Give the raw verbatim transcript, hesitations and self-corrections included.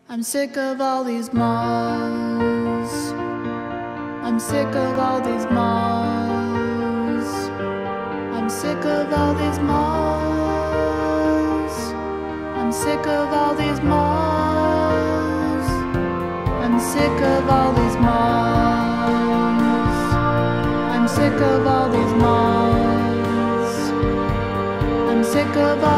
I'm sick of all these malls. I'm sick of all these malls. I'm sick of all these malls. I'm sick of all these malls. I'm sick of all these malls. I'm sick of all these malls. I'm sick of all